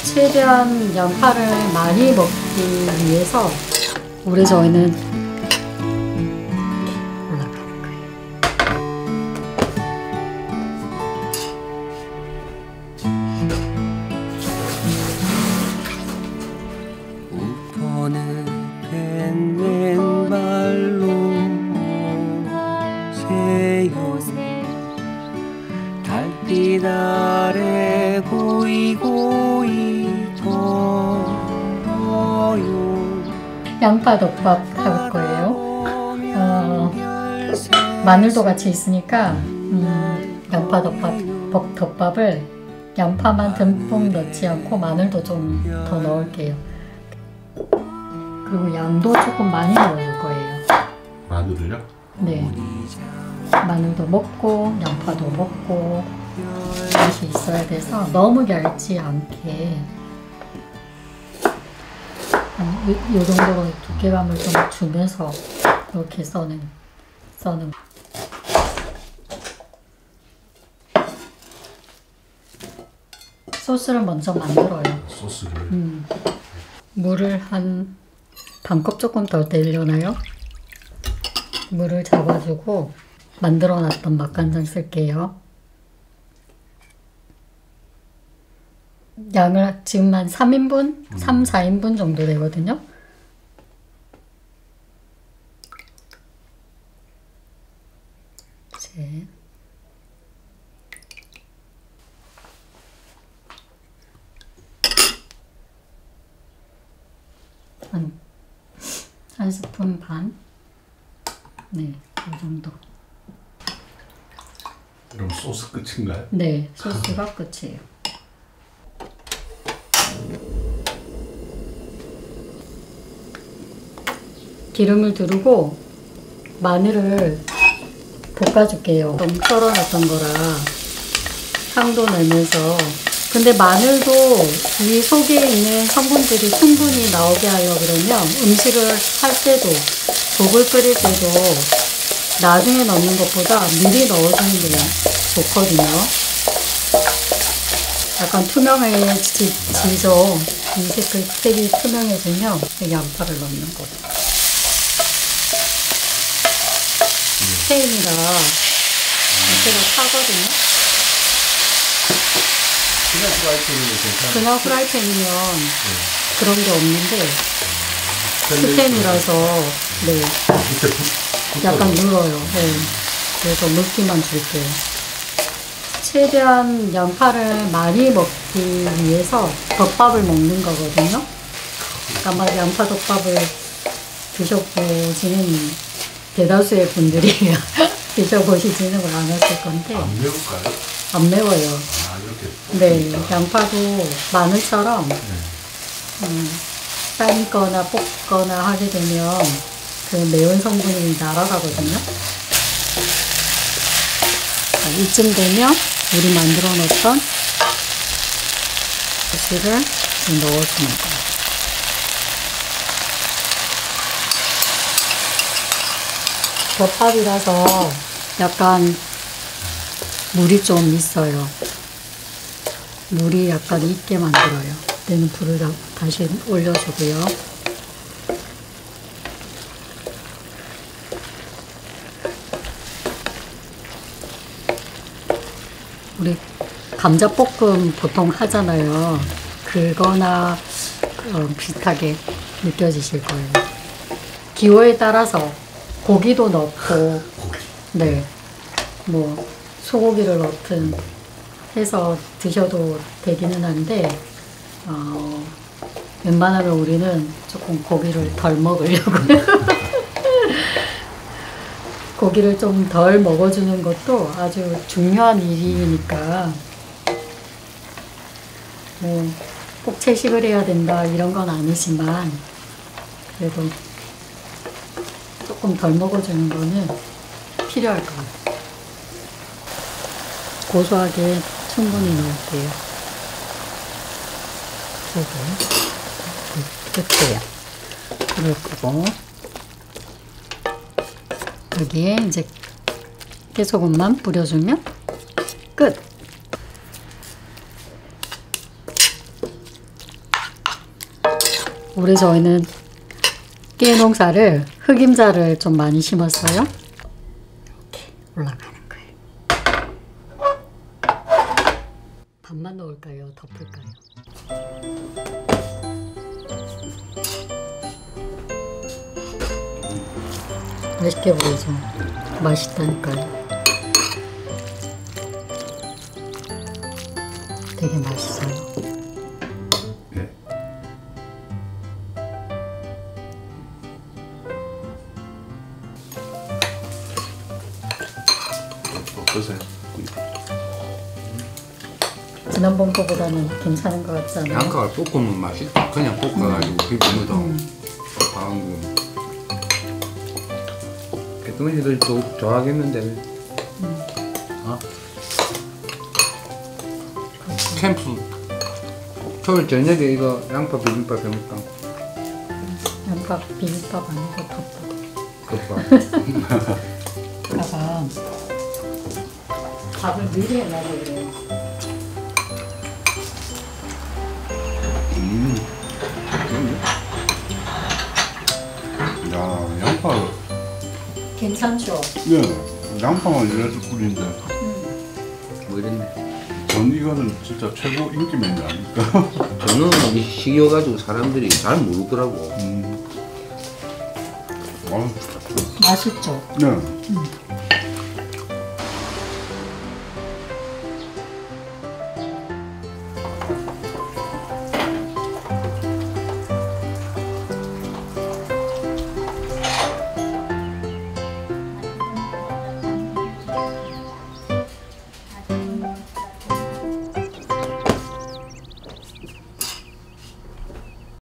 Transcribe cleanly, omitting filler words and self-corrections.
최대한 양파를 많이 먹기 위해서 우리 저희는 올라갈 거예요. 우퍼는 뱃맨발로 오세요. 달빛 아래 고이고이 걸어요. 양파 덮밥 할 거예요. 마늘도 같이 있으니까 양파 덮밥을 양파만 듬뿍 넣지 않고 마늘도 좀 더 넣을게요. 그리고 양도 조금 많이 넣을 거예요. 마늘을요? 네. 마늘도 먹고 양파도 먹고 맛이 있어야 돼서 너무 얇지 않게 이 정도로 두께감을 좀 주면서 이렇게 써는 소스를 먼저 만들어요. 소스를 물을 한 반컵 조금 더 내려놔요. 물을 잡아주고 만들어 놨던 맛간장 쓸게요. 양을 지금 한 3인분? 3, 4인분 정도 되거든요. 셋. 한 스푼 반? 네, 이 정도. 그럼 소스 끝인가요? 네, 소스가 끝이에요. 기름을 두르고 마늘을 볶아줄게요. 너무 썰어놨던 거라 향도 내면서. 근데 마늘도 이 속에 있는 성분들이 충분히 나오게 하려고 그러면 음식을 할 때도 국을 끓일 때도 나중에 넣는 것보다 미리 넣어주는 게 좋거든요. 약간 투명해지죠. 이 색이 투명해지면 양파를 넣는 거죠. 스테인이라 밑에가 타거든요. 그냥 프라이팬이면 괜찮아요? 그냥 프라이팬이면 그런 게 없는데 스텐이라서 네, 밑에 약간 눌러요. 네. 그래서 물기만 줄게요. 최대한 양파를 많이 먹기 위해서 덮밥을 먹는 거거든요. 아마 양파 덮밥을 드셔보지는 대다수의 분들이 드셔보시지는 않았을 건데 안 매울까요? 안 매워요. 아, 이렇게. 네, 양파도 마늘처럼 삶거나 볶거나 하게 되면 그 매운 성분이 날아가거든요. 자, 이쯤 되면 우리 만들어 놓던 소스를 지금 넣어주는 거예요. 덮밥이라서 약간 물이 좀 있어요. 물이 약간 있게 만들어요. 그때는 불을 다시 올려주고요. 우리 감자볶음 보통 하잖아요. 그거나 비슷하게 느껴지실 거예요. 기호에 따라서 고기도 넣고, 네, 뭐 소고기를 넣든 해서 드셔도 되기는 한데 웬만하면 우리는 조금 고기를 덜 먹으려고 고기를 좀 덜 먹어주는 것도 아주 중요한 일이니까 뭐 꼭 채식을 해야 된다 이런 건 아니지만 그래도 조금 덜 먹어주는 거는 필요할 것 같아요. 고소하게 충분히 넣을게요. 그리고 끝이에요. 불을 끄고 여기에 이제 깨소금만 뿌려주면 끝! 우리 저희는 깨 농사를 흑임자를 좀 많이 심었어요. 이렇게 올라가는 거예요. 반만 넣을까요? 덮을까요? 맛있게 보이죠? 맛있다니까요. 되게 맛있어요. 예. 어떠세요? 지난번 거보다는 괜찮은 것 같지 않아요? 양가를 볶으면 맛있다. 그냥 볶아가지고 비비면 방구. 개똥이들 또 좋아하겠는데. 어? 캠프 토요일 저녁에 이거 양파 비빔밥 해먹까? 양파 비빔밥 아니고 덮밥. 덮밥. 아까 밥을 미리 해놔서 그래요. 야, 양파. 괜찮죠? 네, 양파만 이래서 꿀인데. 뭐 이랬네. 전 이거는 진짜 최고 인기 메뉴 아닙니까? 저는 이 시기여가지고 사람들이 잘 모르더라고. 아, 맛있죠? 네.